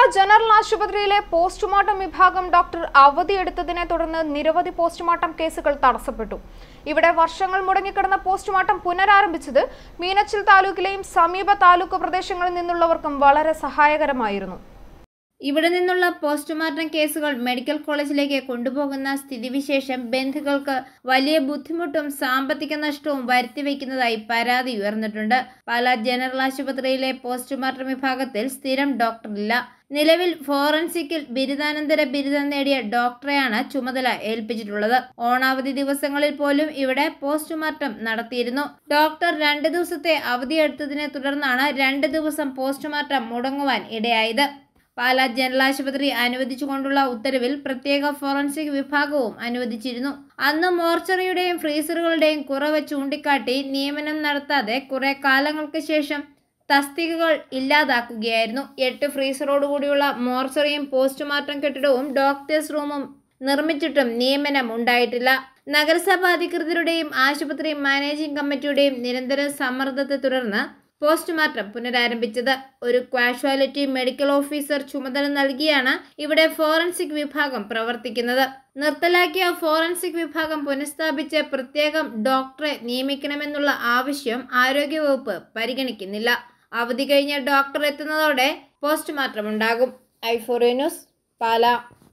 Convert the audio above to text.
General ആശുപത്രിയിലെ postmortem വിഭാഗം doctor അവധിയെടുത്തതിനെ തുടർന്ന് നിരവധി പോസ്റ്റ്മോർട്ടം കേസുകൾ തടസ്സപ്പെട്ടു. ഇവിടെ വർഷങ്ങൾ മുടങ്ങിക്കിടന്ന പോസ്റ്റ്മോർട്ടം പുനരാരംഭിച്ചത് മീനച്ചിൽ താലൂക്കിലെയും സമീപ താലൂക്ക് പ്രദേശങ്ങളിൽ നിന്നുള്ളവർക്കും വളരെ സഹായകരമായിരുന്നു. ഇവിടെ നിന്നുള്ള പോസ്റ്റ്മോർട്ടം കേസുകൾ മെഡിക്കൽ കോളേജിലേക്ക് കൊണ്ടുപോകുന്ന സ്ഥിതിവിശേഷം ബന്ധുക്കൾക്ക് വലിയ ബുദ്ധിമുട്ടും സാമ്പത്തിക നഷ്ടവും വരുത്തിവെക്കുന്നതായി പരാതി ഉയർന്നിട്ടുണ്ട്. പാലാ ജനറൽ ആശുപത്രിയിലെ പോസ്റ്റ്മോർട്ടം വിഭാഗത്തിൽ സ്ഥിരം ഡോക്ടറില്ല. നിലവിൽ ഫോറൻസിക്കിൽ ബിരുദാനന്തര ബിരുദം നേടിയ ഡോക്ടറെയാണ് ചുമതല ഏൽപ്പിച്ചിട്ടുള്ളത്. ഓണാവധി ദിവസങ്ങളിൽ പോലും ഇവിടെ പോസ്റ്റ്മോർട്ടം നടത്തിയിരുന്നു. ഡോക്ടർ 2 ദിവസത്തെ അവധിയെടുത്തതിനെ തുടർന്നാണ് 2 ദിവസം പോസ്റ്റ്മോർട്ടം മുടങ്ങുവാൻ ഇടയായത്. പാലാ ജനറൽ ആശുപത്രി അനുവദിച്ചുകൊണ്ടുള്ള ഉത്തരവിൽ പ്രത്യേക ഫോറൻസിക് വിഭാഗവും അനുവദിച്ചിരുന്നു. അന്ന് മോർച്ചറിയുടെയും ഫ്രീസറുകളുടെയും കുറവ് ചൂണ്ടിക്കാട്ടി നിയമനം നടത്താതെ കുറെ കാലങ്ങൾക്ക് ശേഷം തസ്തികകൾ ഇല്ലാതാക്കുകയായിരുന്നു. 8 ഫ്രീസറോടുകൂടിയുള്ള മോർച്ചറിയും പോസ്റ്റ്മോർട്ടം കെട്ടിടവും ഡോക്ടേഴ്സ് റൂമും നിർമ്മിച്ചിട്ടും നിയമനം ഉണ്ടായിട്ടില്ല. നഗരസഭ അധികൃതരുടെയും ആശുപത്രി മാനേജിംഗ് കമ്മിറ്റിയുടെയും നിരന്തര സമ്മർദ്ദത്തെ തുടർന്ന് പോസ്റ്റ്മോർട്ടം പുനരാരംഭിച്ചത്. ഒരു കാഷ്വാലിറ്റി മെഡിക്കൽ ഓഫീസർ ചുമതല നൽകിയാണ് ഇവിടെ ഫോറൻസിക് വിഭാഗം പ്രവർത്തിക്കുന്നത്. നിർത്തലാക്കിയ ഫോറൻസിക് വിഭാഗം പുനഃസ്ഥാപിച്ച് പ്രത്യേകം ഡോക്ടറെ നിയമിക്കണമെന്നുള്ള ആവശ്യം ആരോഗ്യവകുപ്പ് പരിഗണിക്കുന്നില്ല. അവധി കഴിഞ്ഞ ഡോക്ടർ എത്തുന്നതോടെ പോസ്റ്റ്മോർട്ടം ഉണ്ടാകും. i4 news, Pala.